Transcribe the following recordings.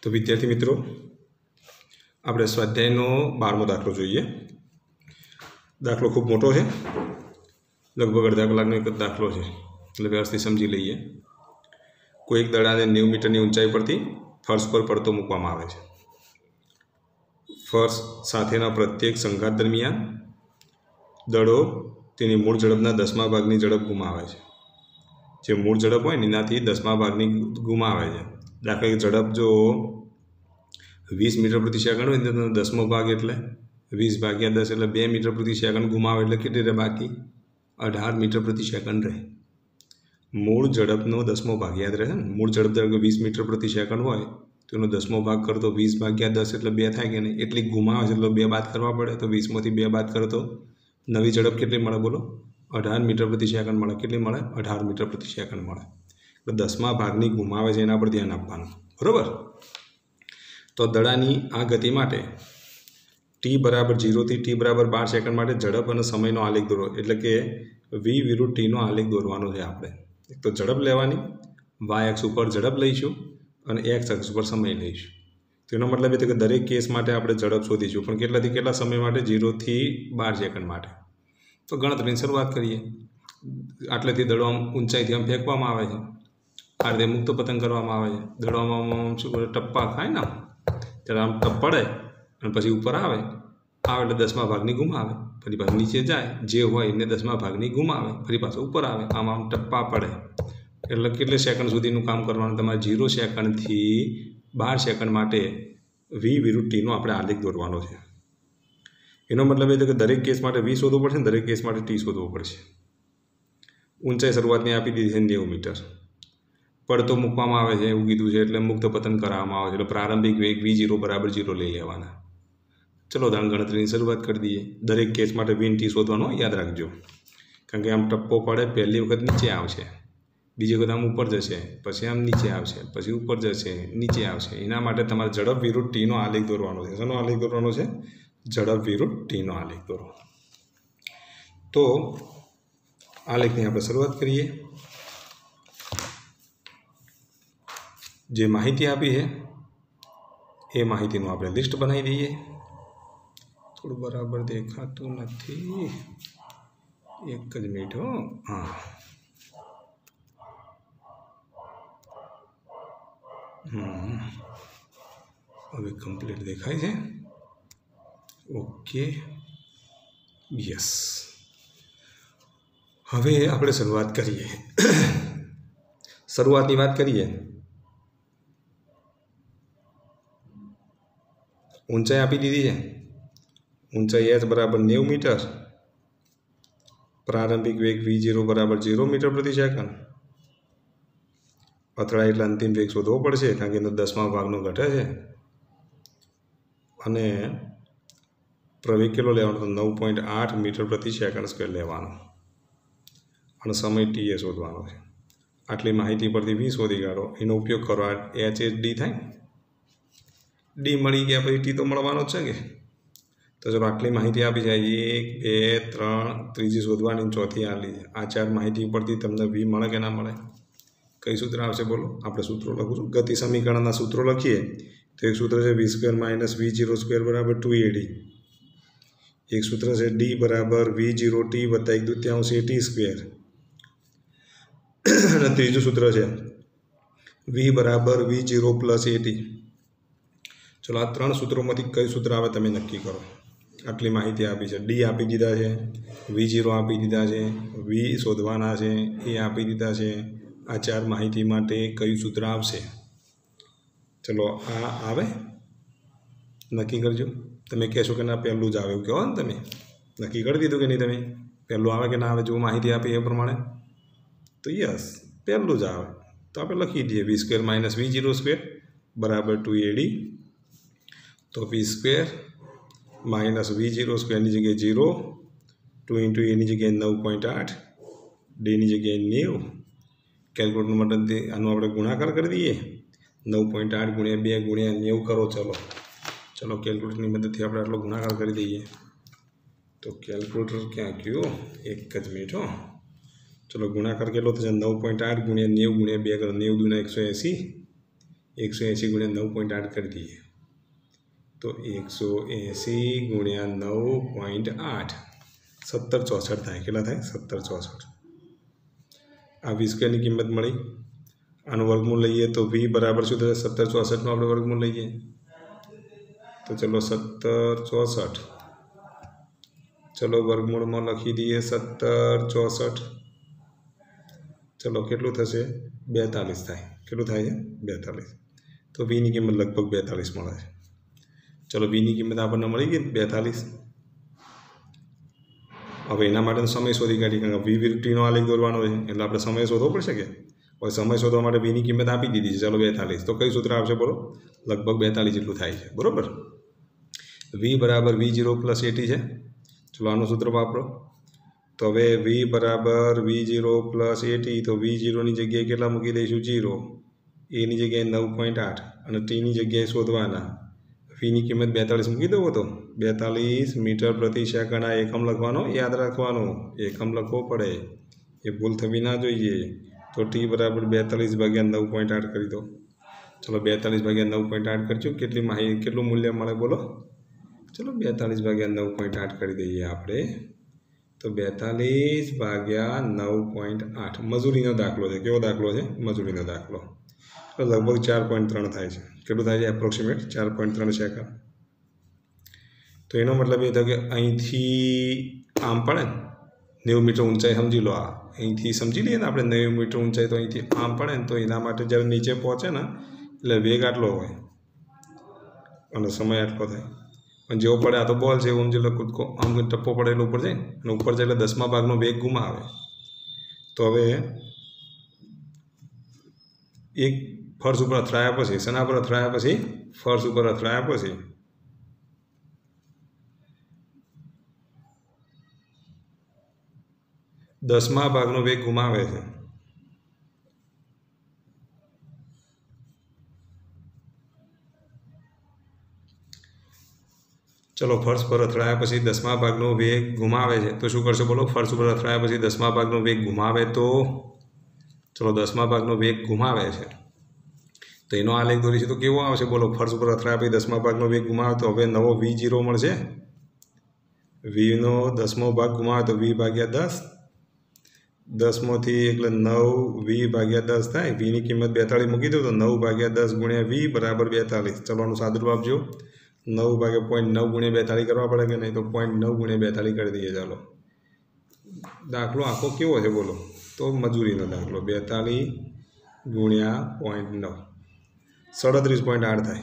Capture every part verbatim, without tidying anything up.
तो विद्यार्थी मित्रों આપણે સ્વાધ્યાયનો બારમો દાખલો જોઈએ। દાખલો ખૂબ મોટો છે, લગભગ અડધા કલાકનો એક જ દાખલો છે, એટલે વ્યવસ્થિત સમજી લઈએ। કોઈ એક દડાને નેવું મીટરની ઊંચાઈ પરથી ફર્શ પર પડતો મૂકવામાં આવે છે। ફર્શ સાથેના પ્રત્યેક સંઘાત દરમિયાન દડો તેની મૂળ ઝડપના દસમા ભાગની ઝડપ ગુમાવે છે। જે મૂળ ઝડપ હોય એનાથી દસમા ભાગની ગુમાવે છે। દાખલા કે ઝડપ જો વીસ મીટર પ્રતિ સેકન્ડ હોય તો દસમો ભાગ એટલે વીસ ભાગ્યા દસ એટલે બે મીટર પ્રતિ સેકન્ડ ગુમાવે એટલે કેટલી રહે? બાકી અઢાર મીટર પ્રતિ સેકન્ડ રહે। મૂળ ઝડપનો દસમો ભાગ યાદ રહે ને? મૂળ ઝડપ ધારો કે વીસ મીટર પ્રતિ સેકન્ડ હોય તો એનો દસમો ભાગ કરતો વીસ ભાગ્યા દસ એટલે બે થાય કે નહીં? એટલી ગુમાવે છે એટલે બે બાદ કરવા પડે, તો વીસમાંથી બે બાદ કરો તો નવી ઝડપ કેટલી મળે બોલો? અઢાર મીટર પ્રતિ સેકન્ડ મળે। કેટલી મળે? અઢાર મીટર પ્રતિ સેકન્ડ મળે। એટલે દસમા ભાગની ગુમાવે છે એના પર ધ્યાન આપવાનું, બરાબર? તો દડાની આ ગતિ માટે ટી બરાબર જીરોથી ટી બરાબર બાર સેકન્ડ માટે ઝડપ અને સમયનો આલેખ દોરો, એટલે કે વી વિરુદ્ધ ટીનો આલેખ દોરવાનો છે આપણે। એક તો ઝડપ લેવાની, વાય અક્ષ ઉપર ઝડપ લઈશું અને એક્સ અક્ષ ઉપર સમય લઈશું। તો એનો મતલબ એ છે કે દરેક કેસ માટે આપણે ઝડપ શોધીશું, પણ કેટલાથી કેટલા સમય માટે? જીરોથી બાર સેકન્ડ માટે। તો ગણતરીની શરૂઆત કરીએ। આટલેથી દડો આમ ઊંચાઈથી આમ ફેંકવામાં આવે છે, આ રીતે મુક્ત પતંગ કરવામાં આવે છે। દડોમાં શું કરે? ટપ્પા ખાય ને, ત્યારે આમ ટપ પડે અને પછી ઉપર આવે આવે એટલે દસમા ભાગની ગુમાવે, ફરી પાછું નીચે જાય, જે હોય એને દસમા ભાગની ગુમાવે, ફરી પાછું ઉપર આવે, આમ આમ ટપ્પા પડે। એટલે કેટલે સેકન્ડ સુધીનું કામ કરવાનું? તમારે જીરો સેકન્ડથી બાર સેકન્ડ માટે વી વિરુદ્ધ ટીનો આપણે આલેખ દોરવાનો છે। એનો મતલબ એ છે કે દરેક કેસ માટે વી શોધવું પડશે, દરેક કેસ માટે ટી શોધવું પડશે। ઊંચાઈ શરૂઆતની આપી દીધી છે નેવું મીટર, પડતો મૂકવામાં આવે છે એવું કીધું છે, એટલે મુક્ત પતન કરાવવામાં આવે છે, એટલે પ્રારંભિક વેગ વી જીરો બરાબર જીરો લઈ લેવાના। ચલો દાણ ગણતરીની શરૂઆત કરી દઈએ। દરેક કેસ માટે વી ટી શોધવાનો યાદ રાખજો, કારણ કે આમ ટપ્પો પડે પહેલી વખત નીચે આવશે, બીજી વખત આમ ઉપર જશે, પછી આમ નીચે આવશે, પછી ઉપર જશે, નીચે આવશે। એના માટે તમારે ઝડપ વિરુદ્ધ ટીનો આલેખ દોરવાનો છે। શેનો આલેખ દોરવાનો છે? ઝડપ વિરુદ્ધ ટીનો આલેખ દોરો। તો આલેખની આપણે શરૂઆત કરીએ। જે માહિતી આપી છે એ માહિતીનું આપણે લિસ્ટ બનાવી દઈએ। થોડું બરાબર દેખાતું નથી, એક જ મિનિટ હો। હા, હમ હવે કમ્પ્લીટ દેખાય છે? Okay, yes. હવે આપણે શરૂઆત કરીએ। શરૂઆતની વાત કરીએ। ઊંચાઈ આપી દીધી છે, ઊંચાઈ એચ બરાબર નેવું મીટર, પ્રારંભિક વેગ વી જીરો બરાબર જીરો મીટર પ્રતિ સેકન્ડ, અથડાય એટલે અંતિમ વેગ શોધવો પડશે કારણ કે એનો દસમા ભાગનો ઘટે છે, અને પ્રવેગ કેટલો લેવાનો? તો નવ પોઈન્ટ આઠ મીટર પ્રતિ સેકન્ડ સ્ક્વેર લેવાનો, અને સમય ટી એ શોધવાનો છે। આટલી માહિતી પરથી વી શોધી કાઢો, એનો ઉપયોગ કરો, એચ એચ ડી થાય, ડી મળી ગયા પછી ટી તો મળવાનો જ છે કે। તો ચલો આટલી માહિતી આપી જાય, એક બે ત્રણ, ત્રીજી શોધવાની, ચોથી આલી છે। આ ચાર માહિતી ઉપરથી તમને વી મળે કે ના મળે? કઈ સૂત્ર આવશે બોલો? આપણે સૂત્રો લખું છું, ગતિ સમીકરણના સૂત્રો લખીએ તો એક સૂત્ર છે V square minus V zero square બરાબર ટુ એડી, એક સૂત્ર છે ડી બરાબર વી જીરો ટી વત્તા એક દૂત્યાંશ એ ટી સ્ક્વેર, અને ત્રીજું સૂત્ર છે વી બરાબર વી જીરો પ્લસ એટી। ચલો આ ત્રણ સૂત્રોમાંથી કઈ સૂત્ર આવે તમે નક્કી કરો। આટલી માહિતી આપી છે, ડી આપી દીધા છે, વી જીરો આપી દીધા છે, વી શોધવાના છે એ આપી દીધા છે। આ ચાર માહિતી માટે કયું સૂત્ર આવશે? ચલો આ આવે, નક્કી કરજો। તમે કહેશો કે ના પહેલું જ આવે એવું કહો ને, તમે નક્કી કરી દીધું કે નહીં? તમે પહેલું આવે કે ના આવે? જો માહિતી આપી એ પ્રમાણે તો યસ, પહેલું જ આવે। તો આપણે લખી દઈએ V square minus V zero square બરાબર ટુ એડી। તો V square minus V zero સ્ક્વેરની જગ્યાએ જીરો, ટુ ઇન્ટુ એની જગ્યાએ નવ પોઈન્ટ આઠ, ડીની જગ્યાએ નેવું, કેલ્ક્યુલેટર મદદથી આનો આપણે ગુણાકાર કરી દઈએ। નવ પોઈન્ટ આઠ ગુણ્યા બે ગુણ્યા નેવું કરો। ચલો ચલો કેલ્ક્યુલેટરની મદદથી આપણે આટલો ગુણાકાર કરી દઈએ। તો કેલ્ક્યુલેટર ક્યાં ગયું? એક જ મિનિટ હો। ચલો ગુણાકાર કેટલો થશે? નવ પોઈન્ટ આઠ ગુણ્યા નેવું ગુણ્યા બે કરો, નેવું દૂના એકસો એંસી, एक सौ एसी गुणिया नौ पॉइंट आठ कर दिए तो एक सौ एसी गुणिया नौ पॉइंट आठ सत्तर चौसठ थाय केटला थाय सत्तर चौसठ। आ वी स्क्वेर की किंमत मळी। आनु वर्गमूल लईए तो वी बराबर शुं थशे सत्तर चौसठ नो आपणे वर्गमूल लईए तो चलो सत्तर चौसठ चलो वर्गमूल में लखी दिए सत्तर चौसठ चलो केटलू थशे बेतालीस थाय केटलू थाय छे बेतालीस तो वी की किंमत लगभग बेतालीस मळे छे। चलो वी की किंमत आपने मळी गई बेतालीस। हवे एना माटे समय शोधी काढी कारण वी टी नो आलेख दौरवानो छे एटले आपणे समय शोधवो पड़शे के हवे समय शोधवा माटे वी की किंमत आपी दीधी छे चलो बेतालीस तो कई सूत्र आवशे बोलो लगभग बेतालीस जेटलू थाय छे बरोबर। वी बराबर वी जीरो प्लस एटी है चलो आनु सूत्र वापरो तो हवे वी बराबर वी जीरो प्लस एटी तो वी जीरो की जगह के मूकी दईशू जीरो ए की जगह नौ पॉइंट आठ और टी की जगह शोधवाना वी की किंमत बेतालीस मूकी दो तो बेतालीस मीटर प्रति सेकंड आ एकम लखवानो याद रखवानो एकम लखवो पड़े ये भूल थवी ना जोईए तो टी बराबर बेतालीस भाग्या नौ पॉइंट आठ करी दो। चलो बेतालीस भाग्या नौ पॉइंट आठ करजो केटली माहिती केटलू मूल्य मळे बोलो चलो बेतालीस भाग्या नौ पॉइंट आठ कर दीए आपणे तो बेतालीस भाग्या नौ पॉइंट आठ मजूरीनो दाखलो है केवो दाखलो है मजूरीनो दाखलो तो लगभग चार पॉइंट त्रण थाय छे केटलू थाय छे एप्रोक्सिमेट चार पॉइंट त्रण सेकंड। तो एनो मतलब ये थयो कि अहींथी आम पड़े नेव मीटर ऊंचाई समझी लो आ अहींथी समझी लीए ने आपणे नेव मीटर ऊंचाई तो अहींथी आम पड़े तो एना माटे ज्यारे नीचे पहोंचे ने એટલે વેગ આટલો હોય અને સમય આટલો થાય પણ જેવો પડે આ તો બોલ છે એમ જેટલો કૂદકો આમ ટપ્પો પડે એટલે ઉપર જાય અને ઉપર જાય એટલે દસમા ભાગનો વેગ ગુમાવે તો હવે એક ફર્શ ઉપર અથડાયા પછી શેના પર અથડાયા પછી ફર્શ ઉપર અથડાયા પછી દસમા ભાગનો વેગ ગુમાવે છે। चलो फर्श पर અથડાયા પછી દસમા ભાગનો વેગ ગુમાવે છે તો શું કરશો બોલો ફર્શ ઉપર અથડાયા પછી દસમા ભાગનો વેગ ગુમાવે તો ચલો દસમા ભાગનો વેગ ગુમાવે છે તો એનો આલેખ દોરીશું તો કેવો આવશે બોલો ફર્શ ઉપર અથડાયા પછી દસમા ભાગનો વેગ ગુમાવે તો હવે નવો વી જીરો મળશે વી નો દસમો ભાગ ગુમાવે તો વી ભાગ્યા દસ દસમોથી એટલે નવ વી ભાગ્યા દસ થાય વી ની કિંમત બેતાલીસ મૂકી દો તો નવ ભાગ્યા દસ ગુણ્યા વી બરાબર બેતાલીસ ચલો આનું સાદુરૂપ આપજો नौ भागे पॉइंट नौ गुणे बेतालीस करवा पड़े कि नहीं तो पॉइंट नौ गुणे बेतालीस कर दीजिए। चलो दाखलो आखो केवो है बोलो तो मजूरी नो दाखलो बेतालीस गुणिया पॉइंट नौ सड़तरीस पॉइंट आठ थाय।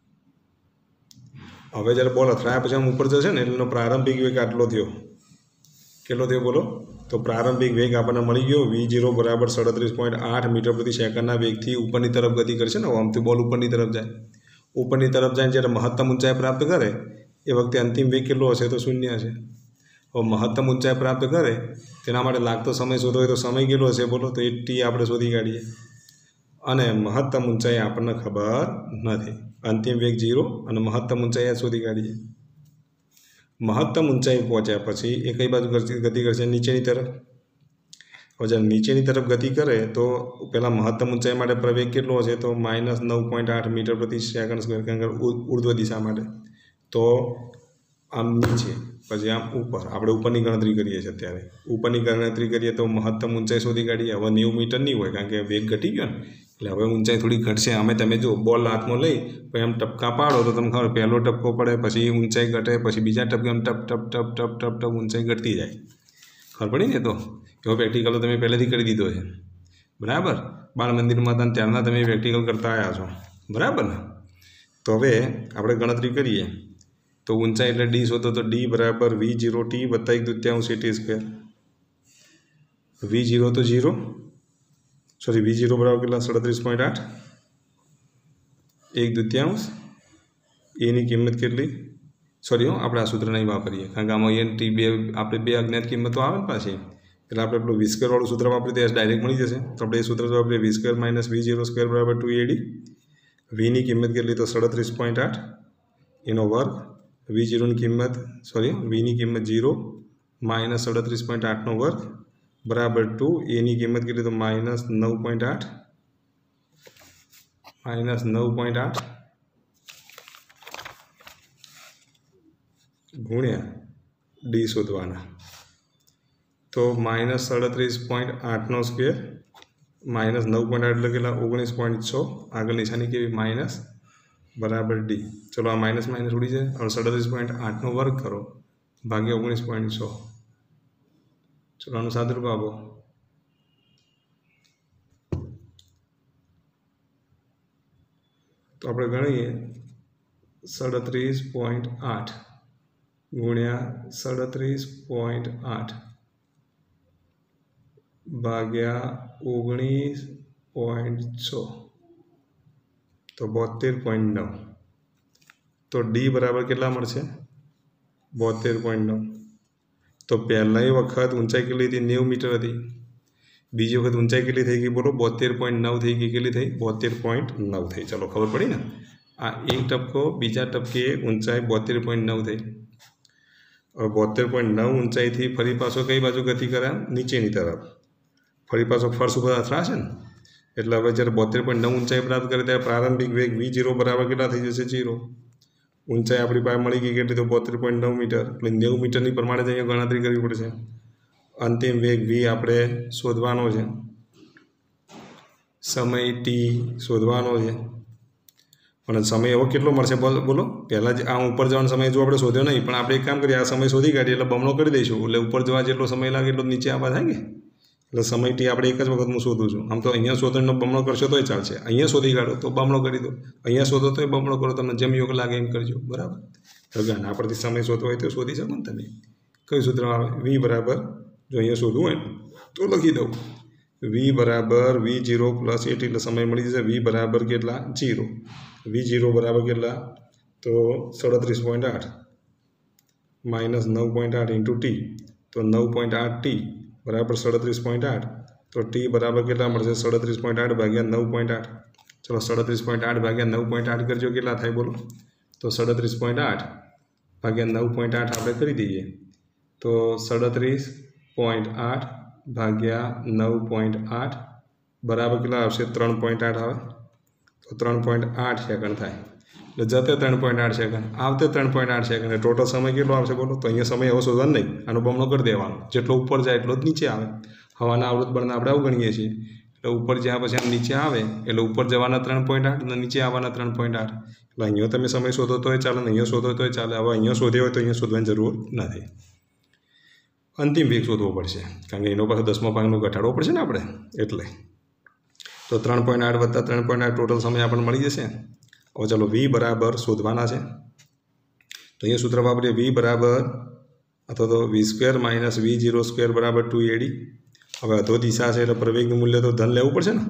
हवे ज्यारे बॉल અથડાયા પછી આમ ઉપર જશે ને એટલે પ્રારંભિક વેગ આટલો થયો કેટલો થયો બોલો તો પ્રારંભિક વેગ આપણને મળી ગયો વી જીરો બરાબર સડત્રીસ પોઈન્ટ આઠ મીટર પ્રતિ સેકન્ડના વેગથી ઉપરની તરફ ગતિ કરશે ને આમથી બોલ ઉપરની તરફ જાય ऊपर की तरफ जाए जैसे महत्तम ऊंचाई प्राप्त करे ए वक्त अंतिम वेग के हे तो शून्य है और महत्तम ऊंचाई प्राप्त करे तेना माटे लागतो समय शोधो तो समय के हे बोलो तो ए टी आपणे शोधी काढ़ीए अने महत्तम ऊंचाई आपने खबर नहीं अंतिम वेग जीरो और महत्तम ऊंचाई शोधी काढ़ीए। महत्तम ऊंचाई पहुंच्या पछी ए कई बाजू गति करशे नीचेनी तरफ और जब नीचेनी तरफ गति करे तो पहला महत्तम ऊंचाई माटे प्रवेग केटलो हशे तो माइनस नौ पॉइंट आठ मीटर प्रति सेकंड स्क्वेर कारण ऊर्ध्व दिशा माटे तो आम नीचे पछी आम ऊपर आपणे उपरनी गणतरी करीए छीए त्यारे उपरनी गणतरी करीए तो महत्तम ऊंचाई शोधी काढीए हवे नेव मीटर नहीं होय कारण के वेग घटी गयो ने એટલે હવે ઊંચાઈ થોડી ઘટશે અમે તમે જો બોલ હાથમાં લઈ પછી આમ ટપકા પાડો તો તમને ખબર પહેલો ટપકો પડે પછી ઊંચાઈ ઘટે પછી બીજા ટપકે આમ ટપ ટપ ટપ ટપ ટપ ટપ ઊંચાઈ ઘટતી જાય ખબર પડી ને તો एवं प्रेक्टिकल तो तमे पहले कर दीधो है बराबर बाल मंदिर में था त्यारना तमे प्रेक्टिकल करता आया छो बराबर ने तो हवे आपणे गणतरी करिए तो ऊंचाई एटले डी शोधो तो डी बराबर वी जीरो टी वत्ता एक द्वितीयांश टी स्क्वेर वी जीरो तो जीरो सॉरी वी जीरो बराबर के सड़तरीस पॉइंट आठ एक द्वितीयांश ए नी किंमत केटली सॉरी हो आपणे आ सूत्र नहीं वापरीए कारण के आमां एन टी बे आपणे बे अज्ञात किंमतो आवे पाछी એટલે આપણે પેલું વી સ્ક્વેર વાળું સૂત્ર વાપરી દઈએ ડાયરેક્ટ મળી જશે તો આપણે એ સૂત્ર જો આપણે V square minus V zero square બરાબર ટુ એડી વીની કિંમત કેટલી તો સડત્રીસ પોઈન્ટ આઠ એનો વર્ગ વી જીરોની કિંમત સોરી વીની કિંમત જીરો માઇનસ સડત્રીસ પોઈન્ટ આઠનો વર્ગ બરાબર ટુ એની કિંમત કેટલી તો માઇનસ નવ પોઈન્ટ આઠ માઇનસ નવ પોઈન્ટ આઠ ગુણ્યા ડી શોધવાના. તો માઇનસ સાડત્રીસ પોઈન્ટ આઠનો સ્ક્વેર માઇનસ નવ પોઈન્ટ આઠ એટલે કેટલા ઓગણીસ પોઈન્ટ છ. આગળ નિશાની કેવી માઇનસ બરાબર ડી. ચલો આ માઇનસ માઇનસ ઉડી જાય. હવે સાડત્રીસ પોઈન્ટ આઠનો વર્ગ કરો ભાગ્યા ઓગણીસ પોઈન્ટ છ. ચલો આનું સાદુરૂપ આપો. તો આપણે ગણીએ સાડત્રીસ પોઈન્ટ આઠ ગુણ્યા સાડત્રીસ પોઈન્ટ આઠ ભાગ્યા ઓગણીસ પોઈન્ટ છ તો બોતેર પોઈન્ટ નવ. તો ડી બરાબર કેટલા મળશે બોતેર પોઈન્ટ નવ. તો પહેલાંય વખત ઊંચાઈ કેટલી હતી નેવું મીટર હતી. બીજી વખત ઊંચાઈ કેટલી થઈ ગઈ બોલો બોતેર પોઈન્ટ નવ થઈ ગઈ. કેટલી થઈ બોતેર પોઈન્ટ નવ થઈ. ચાલો ખબર પડી ને. આ એક ટપકો બીજા ટપકે ઊંચાઈ બોતેર પોઈન્ટ નવ થઈ. હવે બોતેર પોઈન્ટ નવ ઊંચાઈથી ફરી પાછો કઈ બાજુ ગતિ કરે નીચેની તરફ. ફરી પાછો ફર્શ ઉપર અથડાશે ને એટલે હવે જ્યારે બોતેર પોઈન્ટ નવ ઊંચાઈ પ્રાપ્ત કરે ત્યારે પ્રારંભિક વેગ વી જીરો બરાબર કેટલા થઈ જશે જીરો. ઊંચાઈ આપણી પાસે મળી ગઈ કેટલી તો બોતેર પોઈન્ટ નવ મીટર. એટલે નેવું મીટરની પ્રમાણે જ અહીંયા ગણતરી કરવી પડશે. અંતિમ વેગ વી આપણે શોધવાનો છે. સમય ટી શોધવાનો છે. અને સમય એવો કેટલો મળશે બોલો. પહેલાં જ આ ઉપર જવાનો સમય જો આપણે શોધ્યો નહીં પણ આપણે એક કામ કરીએ આ સમય શોધી કાઢીએ એટલે બમણો કરી દઈશું. એટલે ઉપર જવા જેટલો સમય લાગે એટલો નીચે આવવા થાય કે. એટલે સમય ટી આપણે એક જ વખત હું શોધું છું. આમ તો અહીંયા શોધવાનો બમણો કરશો તોય ચાલશે. અહીંયા શોધી કાઢો તો બમણો કરી દો. અહીંયા શોધો તોય બમણો કરો. તમને જેમ યોગ લાગે એમ કરજો. બરાબર. હવે આના પરથી સમય શોધવો હોય તો શોધી શકો ને તમે. કયું સૂત્ર આવે વી બરાબર જો અહીંયા શોધવું હોય તો લખી દઉં વી બરાબર વી જીરો પ્લસ એટ એટલે સમય મળી જશે વી બરાબર કેટલા જીરો. વી જીરો બરાબર કેટલા તો સાડત્રીસ પોઈન્ટ આઠ માઇનસ નવ પોઈન્ટ આઠ ઇન્ટુ ટી. તો નવ પોઈન્ટ આઠ ટી બરાબર સાડત્રીસ પોઈન્ટ આઠ. તો ટી બરાબર કેટલા મળશે સાડત્રીસ પોઈન્ટ આઠ ભાગ્યા નવ પોઈન્ટ આઠ. ચલો સાડત્રીસ પોઈન્ટ આઠ ભાગ્યા નવ પોઈન્ટ આઠ કરજો કેટલા થાય બોલો. તો સાડત્રીસ પોઈન્ટ આઠ ભાગ્યા નવ પોઈન્ટ આઠ આપણે કરી દઈએ. તો સાડત્રીસ પોઈન્ટ આઠ ભાગ્યા નવ પોઈન્ટ આઠ બરાબર કેટલા આવશે ત્રણ પોઈન્ટ આઠ આવે. તો ત્રણ પોઈન્ટ આઠ સેકન્ડ થાય. એટલે જતે ત્રણ પોઈન્ટ આઠ સેકન્ડ આવતે ત્રણ પોઈન્ટ આઠ સેકન્ડ. ટોટલ સમય કેટલો આવશે બોલો. તો અહીંયા સમય હવે શોધવાનો નહીં. આનો બમણો કરી દેવાનો. જેટલો ઉપર જાય એટલો જ નીચે આવે. હવાના આવૃત બળને આપણે આવું ગણીએ છીએ. એટલે ઉપર જ્યાં પછી આમ નીચે આવે એટલે ઉપર જવાના ત્રણ પોઈન્ટ આઠ અને નીચે આવવાના ત્રણ પોઈન્ટ આઠ. એટલે અહીંયા તમે સમય શોધો તોય ચાલે ને અહીંયા શોધો તોય ચાલે. હવે અહીંયા શોધ્યો હોય તો અહીંયા શોધવાની જરૂર નથી. અંતિમ વેગ શોધવો પડશે કારણ કે એનો પાછો દસમા ભાગનો ઘટાડવો પડશે ને આપણે એટલે. તો ત્રણ પોઈન્ટ આઠ વત્તા ત્રણ પોઈન્ટ આઠ ટોટલ સમય આપણને મળી જશે. હવે ચાલો વી બરાબર શોધવાના છે. તો અહીંયા સૂત્ર વાપરીએ વી બરાબર અથવા તો V square minus V zero square બરાબર ટુ એડી. હવે અધો દિશા છે એટલે પ્રવેગનું મૂલ્ય તો ધન લેવું પડશે ને.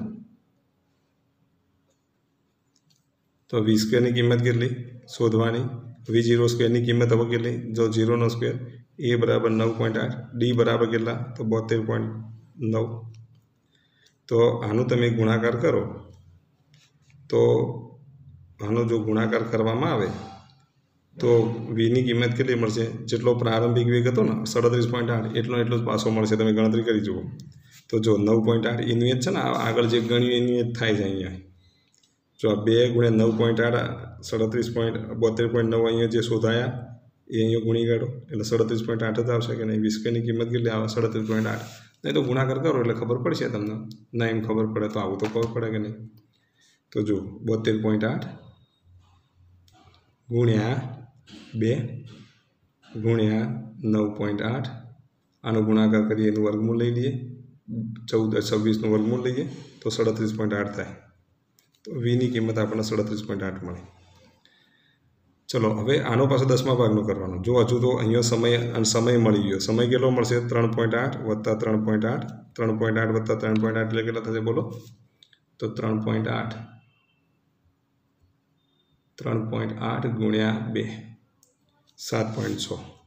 તો વી સ્ક્વેરની કિંમત કેટલી શોધવાની. વી જીરો સ્ક્વેરની કિંમત હવે કેટલી જો જીરોનો સ્ક્વેર એ બરાબર નવ પોઈન્ટ આઠ. ડી બરાબર કેટલા તો બોતેર પોઈન્ટ નવ. તો આનું તમે ગુણાકાર કરો તો આનો જો ગુણાકાર કરવામાં આવે તો વીની કિંમત કેટલી મળશે જેટલો પ્રારંભિક વેગ હતો ને સાડત્રીસ પોઈન્ટ આઠ એટલો એટલો જ પાછો મળશે. તમે ગણતરી કરી જુઓ. તો જો નવ પોઈન્ટ આઠ એનું જ છે ને આગળ જે ગણ્યું એનું જ થાય છે અહીંયા. જો આ બે ગુણ્યા નવ પોઈન્ટ આઠ સાડત્રીસ પોઈન્ટ બોતેર પોઈન્ટ નવ અહીંયા જે શોધાયા એ અહીંયા ગુણી કાઢો એટલે સાડત્રીસ પોઈન્ટ આઠ જ આવશે કે નહીં. વિસ્કેની કિંમત કેટલી આવે સાડત્રીસ પોઈન્ટ આઠ. નહીં તો ગુણાકાર કરો એટલે ખબર પડશે તમને. ના એમ ખબર પડે તો આવું તો ખબર પડે કે નહીં. તો જો બોતેર પોઈન્ટ આઠ ગુણ્યા બે ગુણ્યા નવ પોઈન્ટ આઠ આનો ગુણાકાર કરીએ એનું વર્ગમૂળ લઈ લઈએ. ચૌદ છવ્વીસનું વર્ગમૂળ લઈએ તો સાડત્રીસ પોઈન્ટ આઠ થાય. તો વીની કિંમત આપણને સાડત્રીસ પોઈન્ટ આઠ મળે. ચલો હવે આનો પાછો દસમા ભાગનો કરવાનો. જો હજુ તો અહીંયા સમય અને સમય મળી ગયો. સમય કેટલો મળશે ત્રણ પોઈન્ટ આઠ વત્તા ત્રણ પોઈન્ટ આઠ. ત્રણ પોઈન્ટ આઠ વત્તા ત્રણ પોઈન્ટ આઠ એટલે કેટલા થશે બોલો. તો ત્રણ પોઈન્ટ આઠ ત્રણ પોઈન્ટ આઠ ગુણ્યા બે સાત પોઈન્ટ છ.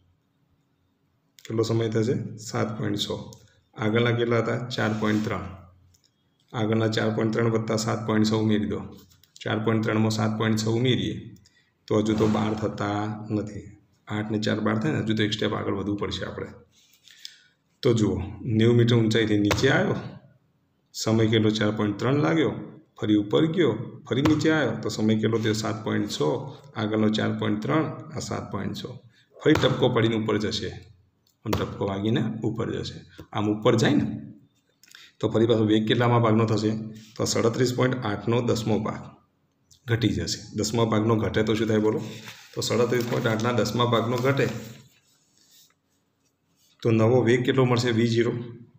કેટલો સમય થશે સાત પોઈન્ટ છ. આગળના કેટલા હતા ચાર પોઈન્ટ ત્રણ. આગળના ચાર પોઈન્ટ ત્રણ વત્તા સાત પોઈન્ટ છ ઉમેરી દો. ચાર પોઈન્ટ ત્રણમાં સાત પોઈન્ટ છ ઉમેરીએ તો હજુ તો બાર થતા નથી. આઠ ને ચાર બાર થાય ને હજુ તો એક સ્ટેપ આગળ વધવું પડશે આપણે. તો જુઓ નેવું મીટર ઊંચાઈથી નીચે આવ્યો. સમય કેટલો ચાર પોઈન્ટ ત્રણ લાગ્યો. ફરી ઉપર ગયો, ફરી નીચે આવ્યો તો સમય કેટલો થયો? સાત પોઈન્ટ છ. આગળનો ચાર પોઈન્ટ ત્રણ, આ સાત પોઈન્ટ છ. ફરી ટપકો પડીને ઉપર જશે, આમ ટપકો વાગીને ઉપર જશે. આમ ઉપર જાય ને તો ફરી પાછો વેગ કેટલામાં ભાગનો થશે? તો સાડત્રીસ પોઈન્ટ આઠનો દસમો ભાગ ઘટી જશે. દસમા ભાગનો ઘટે તો શું થાય બોલો? તો સાડત્રીસ પોઈન્ટ આઠના દસમા ભાગનો ઘટે તો નવો વેગ કેટલો મળશે? વી ઝીરો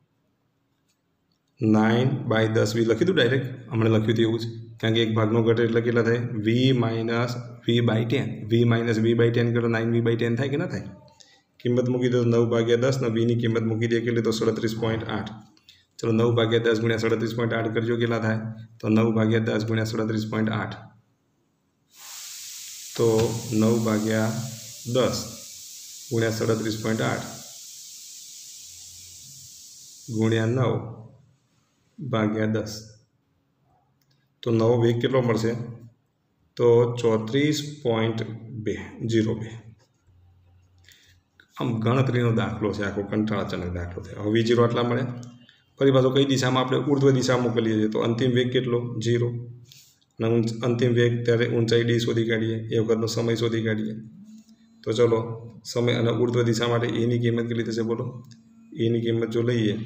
નાઇન બાય દસ વી લખી દઉં ડાયરેક્ટ. હમણાં લખ્યું હતું એવું જ, કારણ કે એક ભાગનો ઘટે એટલે કેટલા થાય? V minus V by ten. V minus V by ten કેટલો? નાઇન વી બાય ટેન થાય કે ના થાય? કિંમત મૂકી દો નવ ભાગ્યા દસ ને વીની કિંમત મૂકી દે કેટલી? તો સાડત્રીસ પોઈન્ટ આઠ. ચલો નવ ભાગ્યા દસ ગુણ્યા સાડત્રીસ પોઈન્ટ આઠ કરજો, કેટલા થાય? તો નવ ભાગ્યા દસ ગુણ્યા સાડત્રીસ પોઈન્ટ આઠ તો નવ ભાગ્યા દસ ગુણ્યા સાડત્રીસ પોઈન્ટ આઠ ગુણ્યા નવ ભાગ્યા દસ તો નવો વેગ કેટલો મળશે? તો ચોત્રીસ પોઈન્ટ બે જીરો બે. આમ ગણતરીનો દાખલો છે, આખો કંટાળાજનક દાખલો છે. હવે વી ઝીરો આટલા મળે. ફરી પાછો કઈ દિશામાં? આપણે ઉર્ધ્વ દિશા મોકલીએ છીએ તો અંતિમ વેગ કેટલો? ઝીરો. અને અંતિમ વેગ ત્યારે ઊંચાઈ ડી શોધી કાઢીએ, એ વખતનો સમય શોધી કાઢીએ. તો ચલો સમય અને ઉર્ધ્વ દિશા માટે એની કિંમત કેટલી થશે બોલો? એની કિંમત જો લઈએ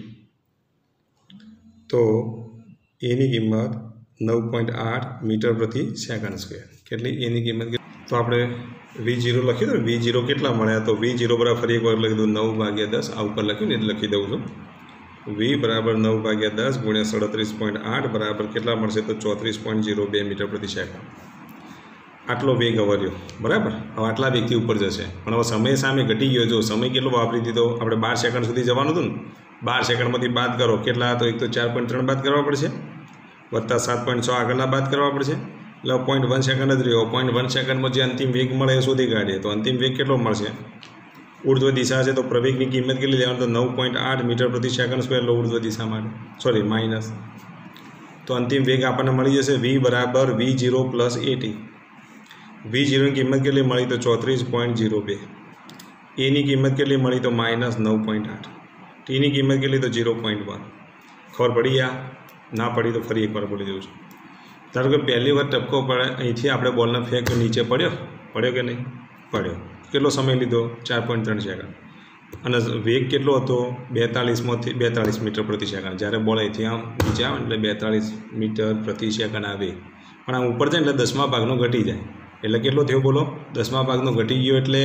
તો એની કિંમત નવ પોઈન્ટ આઠ મીટર પ્રતિ સેકન્ડ સ્ક્વેર. કેટલી એની કિંમત? તો આપણે વી ઝીરો લખી દો. વી ઝીરો કેટલા મળ્યા? તો વી ઝીરો બરાબર ફરી એક વાર લખી દઉં નવ ભાગ્યા દસ. આ ઉપર લખ્યું ને એટલે લખી દઉં છું. વી બરાબર નવ ભાગ્યા દસ ગુણ્યા સાડત્રીસ પોઈન્ટ આઠ બરાબર કેટલા મળશે? તો ચોત્રીસ પોઈન્ટ જીરો બે મીટર પ્રતિ સેકન્ડ. આટલો વેગ અવર્યો, બરાબર. હવે આટલા વેગથી ઉપર જશે, પણ હવે સમય સામે ઘટી ગયો. જો સમય કેટલો વાપરી દીધો? આપણે બાર સેકન્ડ સુધી જવાનું હતું ને, બાર સેકન્ડમાંથી બાદ કરો કેટલા? તો એક તો ચાર પોઈન્ટ ત્રણ બાદ કરવા પડશે, વત્તા સાત પોઈન્ટ છ આગળના બાદ કરવા પડશે, એટલે પોઈન્ટ વન સેકન્ડ જ રહ્યો. પોઈન્ટ વન સેકન્ડમાં જે અંતિમ વેગ મળે એ શોધી કાઢીએ તો અંતિમ વેગ કેટલો મળશે? ઉર્ધ્વ દિશા છે તો પ્રવેગની કિંમત કેટલી લેવાની? તો નવ પોઈન્ટ આઠ મીટર પ્રતિ સેકન્ડ સ્ક્વેર લો ઉર્ધ્વ દિશા માટે, સોરી માઇનસ. તો અંતિમ વેગ આપણને મળી જશે વી બરાબર V zero plus a t. V ઝીરોની કિંમત કેટલી મળી? તો ચોત્રીસ પોઈન્ટ જીરો બે. એની કિંમત કેટલી મળી? તો માઇનસ નવ પોઈન્ટ આઠ. ટીની કિંમત કેટલી? તો ઝીરો પોઈન્ટ વન. ખબર પડી? આ ના પડી તો ફરી એકવાર બોલી દઉં છું. ધારો કે પહેલી વાર ટપકો પડે, અહીંથી આપણે બોલને ફેંક નીચે પડ્યો, પડ્યો કે નહીં? પડ્યો. કેટલો સમય લીધો? ચાર પોઈન્ટ ત્રણ સેકન્ડ. અને વેગ કેટલો હતો? બેતાળીસમાંથી બેતાળીસ મીટર પ્રતિ સેકન્ડ. જ્યારે બોલ અહીંથી આમ નીચે આવે એટલે બેતાળીસ મીટર પ્રતિ સેકન્ડ આવે, પણ આમ ઉપર જાય એટલે દસમા ભાગનો ઘટી જાય. એટલે કેટલો થયો બોલો? દસમા ભાગનો ઘટી ગયો એટલે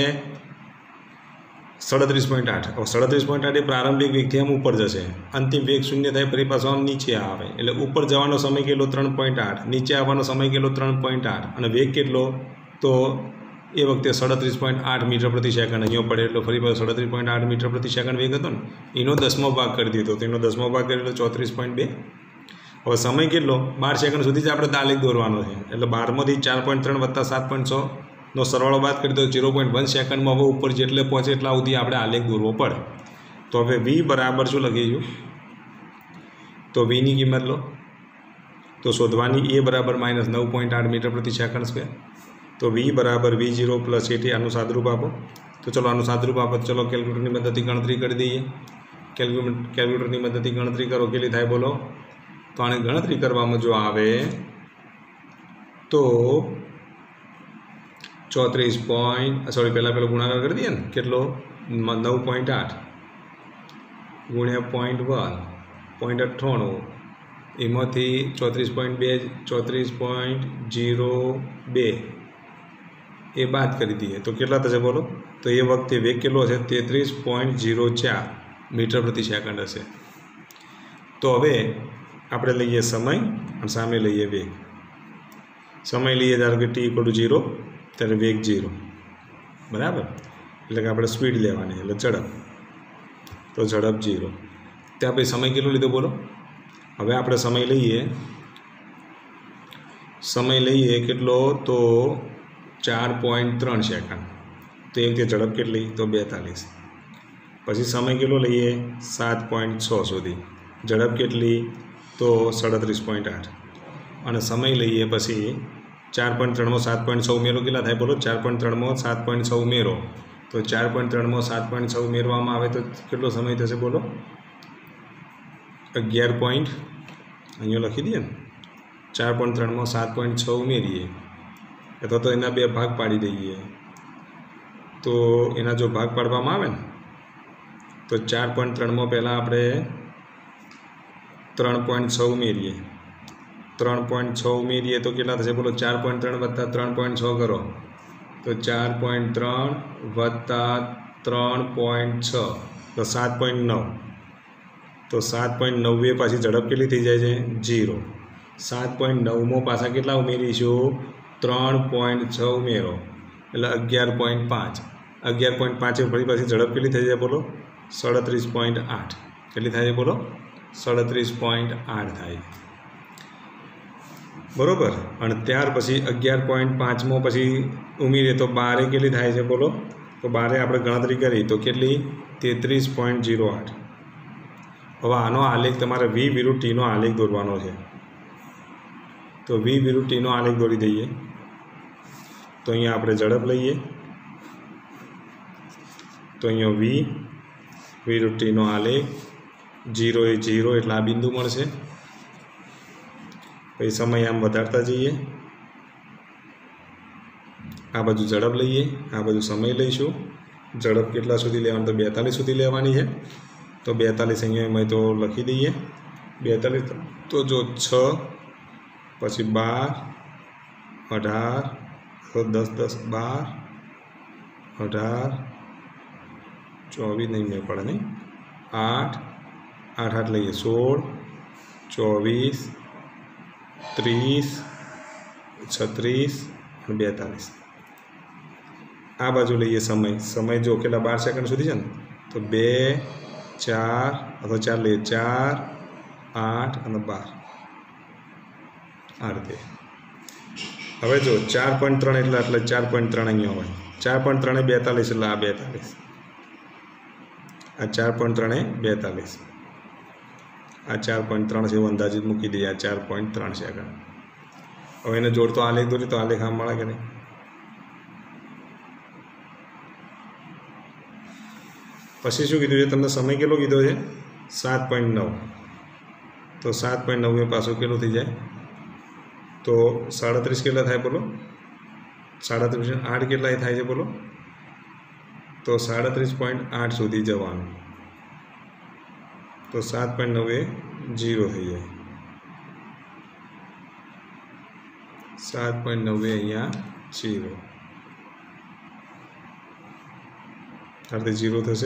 સાડત્રીસ પોઈન્ટ આઠ. હવે સાડત્રીસ પોઈન્ટ આઠ એ પ્રારંભિક વેગથી આમ ઉપર જશે, અંતિમ વેગ શૂન્ય થાય, ફરી પાછો આમ નીચે આવે. એટલે ઉપર જવાનો સમય કેટલો? ત્રણ પોઈન્ટ આઠ. નીચે આવવાનો સમય કેટલો? ત્રણ પોઈન્ટ આઠ. અને વેગ કેટલો? તો એ વખતે સાડત્રીસ પોઈન્ટ આઠ મીટર પ્રતિ સેકન્ડ. અહીંયા પડે એટલે ફરી પાછો સાડત્રીસ પોઈન્ટ આઠ મીટર પ્રતિ સેકન્ડ વેગ હતો ને, એનો દસમો ભાગ કરી દીધો. તો એનો દસમો ભાગ કરી એટલે ચોત્રીસ પોઈન્ટ બે. હવે સમય કેટલો? બાર સેકન્ડ સુધી જ આપણે તાલીક દોરવાનો છે. એટલે બારમાંથી ચાર પોઈન્ટ ત્રણ વત્તા સાત પોઈન્ટ છ નો સરવાળો બાદ કરી દો, ઝીરો પોઈન્ટ વન સેકન્ડમાં હવે ઉપર જેટલે પહોંચે એટલા સુધી આપણે આલેખ દોરવો પડે. તો હવે વી બરાબર શું લખીશું? તો વીની કિંમત લો તો શોધવાની એ બરાબર માઇનસ નવ પોઈન્ટ આઠ મીટર પ્રતિ સેકન્ડ સ્ક્વેર. તો વી બરાબર વી ઝીરો પ્લસ એટી. આનું સાદરૂપ આપો. તો ચલો આનું સાદરૂપ આપો. ચલો કેલ્ક્યુલેટરની મદદથી ગણતરી કરી દઈએ. કેલ્ક્યુલેટ કેલ્ક્યુલેટરની મદદથી ગણતરી કરો, કેટલી થાય બોલો? તો આને ગણતરી કરવામાં જો આવે તો ચોત્રીસ પોઈન્ટ સોરી પહેલાં પહેલાં ગુણાકાર કરી દઈએ ને, કેટલો? નવ પોઈન્ટ આઠ ગુણ્યા પોઈન્ટ વન પોઈન્ટ અઠ્ઠાણું, એમાંથી ચોત્રીસ પોઈન્ટ બે ચોત્રીસ પોઈન્ટ જીરો બે એ બાદ કરી દઈએ તો કેટલા થશે બોલો? તો એ વખતે વેગ કેટલો હશે? તેત્રીસ પોઈન્ટ જીરો ચાર મીટર પ્રતિ સેકન્ડ હશે. તો હવે આપણે લઈએ સમય અને સામે લઈએ વેગ. સમય લઈએ ધારો કે ટી ઇક્વલ ટુ ઝીરો, ત્યારે વેગ ઝીરો, બરાબર. એટલે કે આપણે સ્પીડ લેવાની, એટલે ઝડપ. તો ઝડપ ઝીરો. ત્યાં પછી સમય કેટલો લીધો બોલો? હવે આપણે સમય લઈએ, સમય લઈએ કેટલો? તો ચાર પોઈન્ટ ત્રણ સેકન્ડ. તો એક તે ઝડપ કેટલી? તો બેતાલીસ. પછી સમય કેટલો લઈએ? સાત પોઈન્ટ છ સુધી. ઝડપ કેટલી? તો સાડત્રીસ પોઈન્ટ આઠ. અને સમય લઈએ પછી ચાર પોઈન્ટ ત્રણમાં સાત પોઈન્ટ છ ઉમેરો, કેટલા થાય બોલો? ચાર પોઈન્ટ ત્રણમાં સાત પોઈન્ટ છ ઉમેરો, તો ચાર પોઈન્ટ ત્રણમાં સાત પોઈન્ટ છ ઉમેરવામાં આવે તો કેટલો સમય થશે બોલો? અગિયાર પોઈન્ટ અહીંયા લખી દઈએ ને, ચાર પોઈન્ટ ત્રણમાં સાત પોઈન્ટ છ ઉમેરીએ અથવા તો એના બે ભાગ પાડી દઈએ તો એના જો ભાગ પાડવામાં આવે ને તો ચાર પોઈન્ટ ત્રણમાં પહેલાં આપણે ત્રણ પોઈન્ટ છ ઉમેરીએ ત્રણ પોઈન્ટ છ ઉમેરીએ તો કેટલા થશે બોલો? ચાર પોઈન્ટ ત્રણ વત્તા ત્રણ પોઈન્ટ છ કરો તો ચાર પોઈન્ટ ત્રણ વત્તા ત્રણ પોઈન્ટ છ તો સાત પોઈન્ટ નવ. તો સાત પોઈન્ટ નવ્વે પાછી ઝડપ કેટલી થઈ જાય છે? જીરો. સાત પોઈન્ટ નવમાં પાછા કેટલા ઉમેરીશું? ત્રણ પોઈન્ટ છ ઉમેરો એટલે અગિયાર પોઈન્ટ પાંચ. અગિયાર પોઈન્ટ પાંચે ફરી પાછી ઝડપ કેટલી થઈ જાય બોલો? સાડત્રીસ પોઈન્ટ આઠ. કેટલી થાય છે બોલો? સાડત્રીસ પોઈન્ટ આઠ થાય. બરાબર. અને ત્યાર પછી અગિયાર પોઈન્ટ પાંચમાં પછી ઉમેરીએ તો બારે કેટલી થાય છે બોલો? તો બારે આપણે ગણતરી કરી તો કેટલી? તેત્રીસ પોઈન્ટ જીરો આઠ. હવે આનો આલેખ તમારે વી વિરુદ્ધ ટીનો આલેખ દોરવાનો છે. તો વી વિરુદ્ધ ટીનો આલેખ દોરી દઈએ. તો અહીંયા આપણે ઝડપ લઈએ તો અહીંયા વી વિરુદ્ધ ટીનો આલેખ જીરો એ જીરો એટલે આ બિંદુ મળશે. પછી સમય આમ વધારતા જઈએ. આ બાજુ ઝડપ લઈએ, આ બાજુ સમય લઈશું. ઝડપ કેટલા સુધી લેવાની? તો બેતાલીસ સુધી લેવાની છે. તો બેતાલીસ અહીંયા એમાં તો લખી દઈએ. બેતાલીસ તો જો છ પછી બાર અઢાર તો દસ દસ બાર અઢાર ચોવીસ નહીં મેં પડે નહીં આઠ આઠ આઠ લઈએ સોળ ચોવીસ ત્રીસ છત્રીસ અને બેતાલીસ. આ બાજુ લઈએ સમય. સમય જો કેટલા? બાર સેકન્ડ સુધી છે ને તો બે ચાર અથવા ચાર લઈએ ચાર આઠ અને બાર આ રીતે. હવે જો ચાર પોઈન્ટ ત્રણ એટલે એટલે ચાર પોઈન્ટ ત્રણ અહીંયા હોય. ચાર પોઈન્ટ ત્રણે બેતાલીસ એટલે આ બેતાલીસ. આ ચાર પોઈન્ટ ત્રણે બેતાલીસ. આ ચાર પોઈન્ટ ત્રણ છે એવું અંદાજિત મૂકી દઈએ. આ ચાર પોઈન્ટ ત્રણ સેકન્ડ. હવે એને જોડતો આલેખ દોરી તો આલેખ આમ મળે કે નહીં? પછી શું કીધું છે તમને? સમય કેટલો કીધો છે? સાત પોઈન્ટ નવ. તો સાત પોઈન્ટ નવ પાછું કેટલું થઈ જાય? તો સાડત્રીસ કેટલા થાય બોલો? સાડત્રીસ આઠ કેટલા થાય છે બોલો? તો સાડત્રીસ પોઈન્ટ આઠ સુધી જવાનું. તો સાત પોઈન્ટ નવ એ જીરો થઈ જાય. સાત પોઈન્ટ નવ એ અહીંયા જીરો આ રીતે જીરો થશે.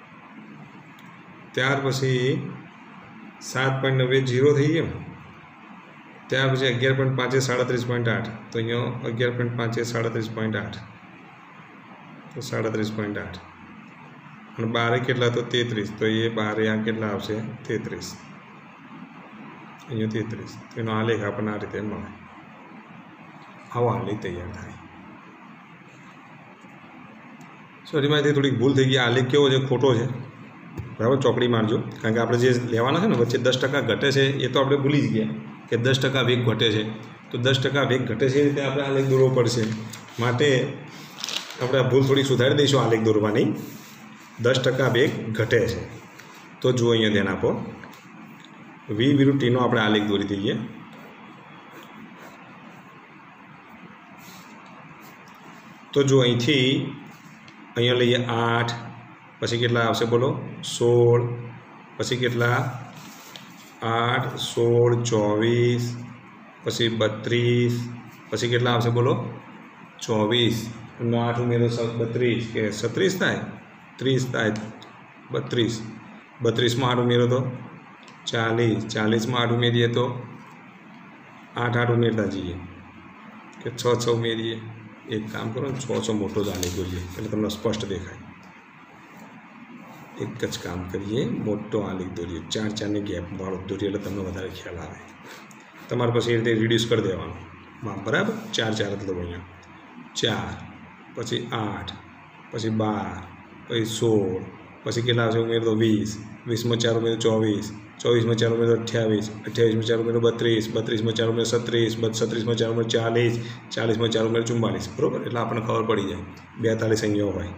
ત્યાર પછી સાત પોઈન્ટ નવ એ જીરો થઈ ગયો. ત્યાર પછી અગિયાર પોઈન્ટ પાંચે સાડત્રીસ પોઈન્ટ આઠ. તો અહીંયા અગિયાર પોઈન્ટ પાંચે સાડત્રીસ પોઈન્ટ આઠ તો સાડત્રીસ પોઈન્ટ આઠ અને બારે કેટલા? તો તેત્રીસ. તો એ બારે આ કેટલા આવશે? તેત્રીસ. અહીંયા તેત્રીસ. એનો આલેખ આપણને આ રીતે મળે. આવો આલેખ તૈયાર થાય. સોરીમાંથી થોડીક ભૂલ થઈ ગઈ. આલેખ કેવો છે? ખોટો છે. બરાબર, ચોકડી મારજો. કારણ કે આપણે જે લેવાના છે ને વચ્ચે દસ ટકા ઘટે છે એ તો આપણે ભૂલી જ ગયા કે દસ ટકા વેગ ઘટે છે. તો દસ ટકા વેગ ઘટે છે એ રીતે આપણે આલેખ દોરવો પડશે. માટે આપણે આ ભૂલ થોડીક સુધારી દઈશું આલેખ દોરવાની. દસ ટકા વેગ ઘટે છે. તો જુઓ અહીંયા ધ્યાન આપો. વી વિરુદ્ધ ટીનો આપણે આલેખ દોરી દઈએ. તો જો અહીંથી અહીંયા લઈએ આઠ પછી કેટલા આવશે બોલો? સોળ પછી કેટલા? આઠ સોળ ચોવીસ પછી બત્રીસ પછી કેટલા આવશે બોલો? ચોવીસ એમનો આઠ ઉમેરો બત્રીસ કે છત્રીસ થાય ત્રીસ થાય બત્રીસ બત્રીસમાં આઠ ઉમેરો તો ચાલીસ ચાલીસમાં આઠ ઉમેરીએ તો આઠ આઠ ઉમેરતા જઈએ કે છ છ ઉમેરીએ. એક કામ કરો ને છ છ મોટો જ આલેખ દોરીએ એટલે તમને સ્પષ્ટ દેખાય. એક જ કામ કરીએ, મોટો આલેખ દોરીએ. ચાર ચારની ગેપવાળો દોરીએ એટલે તમને વધારે ખ્યાલ આવે. તમારે પછી એ રીતે રિડ્યુસ કરી દેવાનું. માં બરાબર ચાર ચાર જ લો અહીંયા. ચાર પછી આઠ પછી બાર પછી સોળ પછી કેટલા આવશે ઉમેર તો વીસ વીસમાં ચાર ઉમેરો ચોવીસ ચોવીસમાં ચાર ઉમેરો અઠ્યાવીસ અઠ્યાવીસમાં ચાર ઉમેરો બત્રીસ બત્રીસમાં ચાર ઉમેરો છત્રીસ છત્રીસમાં ચાર ઉમેરો ચાલીસ ચાલીસમાં ચાર ઉમેરો ચુમ્માલીસ. બરાબર, એટલે આપણને ખબર પડી જાય. બેતાલીસ અહીંયા હોય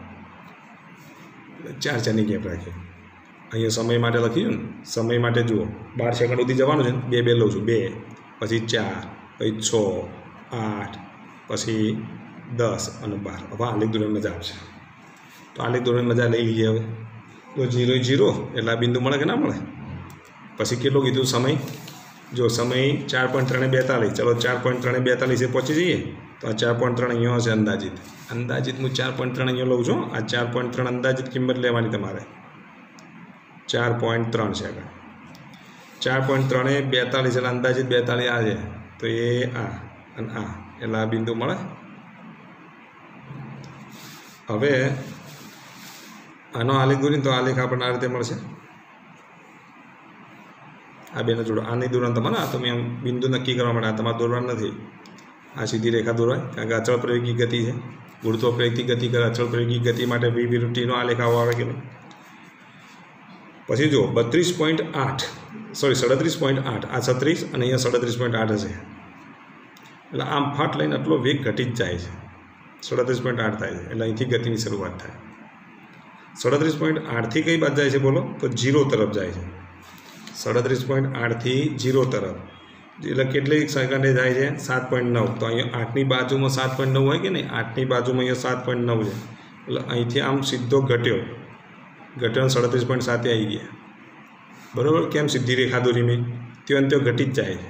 ચાર ચારની ગેપ રાખીએ. અહીંયા સમય માટે લખીશું ને. સમય માટે જુઓ બાર સેકન્ડ સુધી જવાનું છે ને. બે બે લઉં છું. બે પછી ચાર, પછી છ, આઠ, પછી દસ અને બાર. હવે આલેખ દોરવાની મજા આવશે. તો આલેખ દોરવાની મજા લઈ લઈએ. હવે તો જીરો જીરો એટલે આ બિંદુ મળે કે ના મળે? પછી કેટલું કીધું સમય? જો સમય ચાર પોઈન્ટ ત્રણે બેતાલીસ. ચલો ચાર પોઈન્ટ ત્રણે બેતાલીસે પહોંચી જઈએ તો આ ચાર પોઈન્ટ ત્રણ અહીંયા હશે અંદાજિત. અંદાજિત હું ચાર પોઈન્ટ ત્રણ અહીંયા લઉં છું. આ ચાર પોઈન્ટ ત્રણ અંદાજિત કિંમત લેવાની તમારે. ચાર પોઈન્ટ ત્રણ છે આગળ. ચાર પોઈન્ટ ત્રણે બેતાલીસ એટલે અંદાજિત બેતાલીસ આ છે. તો એ આ અને આ એટલે આ બિંદુ મળે. હવે આનો આલેખ દોરીને તો આલેખ આપણને આ રીતે મળશે. આ બેને જોડો. આ નહીં દોરવાનું તમારે. આ તો મેં બિંદુ નક્કી કરવા માટે આ તમારે દોરવાનું નથી. આ સીધી રેખા દોરવાય કારણ કે અચળ પ્રયોગી ગતિ છે. ગુરુત્વ પ્રયોગથી ગતિ કરે. અચળ પ્રયોગી ગતિ માટે વી વિરુદ્ધ ટીનો આલેખ આવો આવે કે નહીં. પછી જો બત્રીસ પોઈન્ટ આઠ સોરી સડત્રીસ પોઈન્ટ આઠ આ છત્રીસ અને અહીંયા સડત્રીસ પોઈન્ટ આઠ હશે. એટલે આમ ફાટ લઈને આટલો વેગ ઘટી જ જાય છે. સડત્રીસ પોઈન્ટ આઠ થાય છે એટલે અહીંથી ગતિની શરૂઆત થાય. સડત્રીસ પોઈન્ટ આઠથી કઈ બાદ જાય છે બોલો? તો જીરો તરફ જાય છે. સડત્રીસ પોઈન્ટ આઠથી જીરો તરફ એટલે કેટલી સેકન્ડે જાય છે? સાત પોઈન્ટ નવ. તો અહીંયા આઠની બાજુમાં સાત પોઈન્ટ નવ હોય કે નહીં? આઠની બાજુમાં અહીંયા સાત પોઈન્ટ નવ છે એટલે અહીંથી આમ સીધો ઘટ્યો ઘટ્યો સડત્રીસ પોઈન્ટ સાતે આવી ગયા. બરાબર? કેમ? સીધી રેખા દોરી મેં ત્યાં ત્યાં ઘટી જ જાય છે.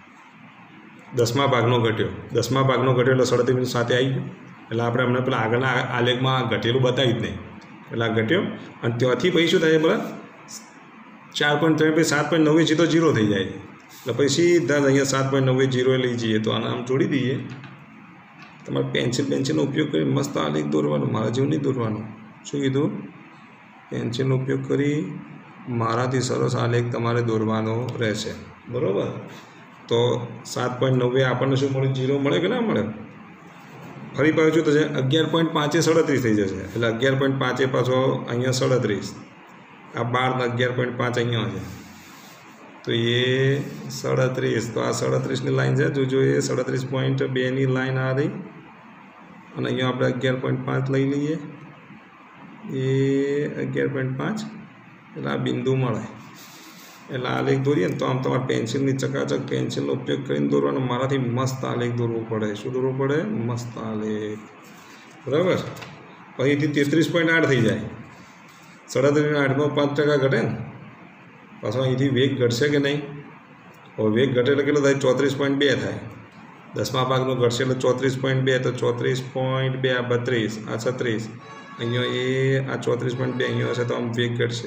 દસમા ભાગનો ઘટ્યો દસમા ભાગનો ઘટ્યો એટલે સડત્રીસ સાતે આવી ગયો. એટલે આપણે હમણાં પેલા આગળના આલેખમાં ઘટેલું બતાવી જ નહીં. એટલે આ ઘટ્યો અને ત્યાંથી પછી શું થાય? બરાબર ચાર પોઈન્ટ ત્રણ પછી સાત પોઈન્ટ નવે સીધો જીરો થઈ જાય છે. એટલે પછી સીધા અહીંયા સાત પોઈન્ટ નવે જીરો લઈ જઈએ તો આને આમ જોડી દઈએ. તમારે પેન્સિલ પેન્સિલનો ઉપયોગ કરી મસ્ત આલેખ દોરવાનો. મારા જેવું નહીં દોરવાનું. શું કીધું? પેન્સિલનો ઉપયોગ કરી મારાથી સરસ આલેખ તમારે દોરવાનો રહેશે. બરાબર? તો સાત પોઈન્ટ નવે આપણને શું મળે? જીરો મળે કે ના મળે? ફરી પાછું શું થશે? અગિયાર પોઈન્ટ પાંચે સડત્રીસ થઈ જશે. એટલે અગિયાર પોઈન્ટ પાંચે પાછો અહીંયા સડત્રીસ. આ બાર ને અગિયાર પોઈન્ટ પાંચ અહીંયા છે તો એ સડત્રીસ. તો આ સડત્રીસની લાઈન છે. જોજો એ સડત્રીસ પોઈન્ટ બેની લાઈન આ રહી અને અહીંયા આપણે અગિયાર પોઈન્ટ પાંચ લઈ લઈએ. એ અગિયાર પોઈન્ટ પાંચ એટલે આ બિંદુ મળે. એટલે આલેખ દોરીએ ને તો આમ તમારે પેન્સિલની ચકાચક પેન્સિલનો ઉપયોગ કરીને દોરવાનો. મારાથી મસ્ત આલેખ દોરવું પડે. શું દોરવું પડે? મસ્ત આલેખ. બરાબર? અહીંથી તેત્રીસ પોઈન્ટ આઠ થઈ જાય. સડત્રીસ આઠમાં પાંચ ટકા ઘટે ને પાછો અહીંથી વેગ ઘટશે કે નહીં? હવે વેગ ઘટે એટલે કેટલો થાય? ચોત્રીસ પોઈન્ટ બે થાય. દસમા ભાગનો ઘટશે એટલે ચોત્રીસ પોઈન્ટ બે. તો ચોત્રીસ પોઈન્ટ બે આ બત્રીસ આ છત્રીસ અહીંયા એ આ ચોત્રીસ પોઈન્ટ બે અહીંયા હશે તો આમ વેગ ઘટશે.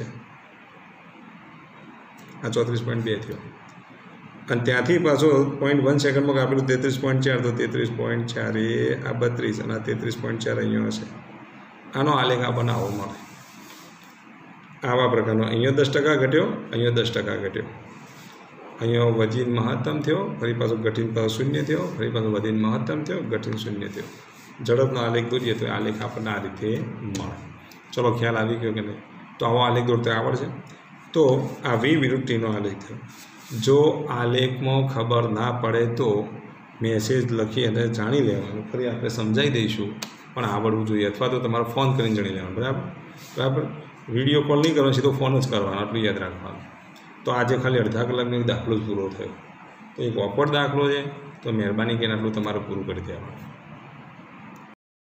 આ ચોત્રીસ પોઈન્ટ બે થયો અને ત્યાંથી પાછો પોઈન્ટ વન સેકન્ડમાં આપેલું તેત્રીસ પોઈન્ટ ચાર. તો તેત્રીસ પોઈન્ટ ચાર એ આ બત્રીસ અને આ તેત્રીસ પોઈન્ટ ચાર અહીંયા હશે. આનો આલેખ આપણને આવો મળે. આવા પ્રકારનો અહીંયા દસ ટકા ઘટ્યો અહીંયા દસ ટકા ઘટ્યો. અહીંયા વધીને મહત્તમ થયો ફરી પાછો ઘટીને પાછો શૂન્ય થયો ફરી પાછો વધીને મહત્તમ થયો ઘટીને શૂન્ય થયો. ઝડપનો આલેખ દોરીએ તો આલેખ આપણને આ રીતે મળે. ચલો ખ્યાલ આવી ગયો કે નહીં? તો આવો આલેખ દોરતા આવડશે. તો આ વી વિરુદ્ધ ટીનો આલેખ થયો. જો આલેખમાં ખબર ના પડે તો મેસેજ લખી અને જાણી લેવાનું. ફરી આપણે સમજાવી દઈશું પણ આવડવું જોઈએ અથવા તો તમારે ફોન કરીને જાણી લેવાનું. બરાબર? બરાબર? વિડીયો કોલ નહીં કરવાનો, સીધો ફોન જ કરવાનો. આટલું યાદ રાખવાનું. તો આજે ખાલી અડધા કલાકનો દાખલો જ પૂરો થયો. તો એક ઓકવર્ડ દાખલો છે તો મહેરબાની કરીને આટલું તમારે પૂરું કરી દેવાનું.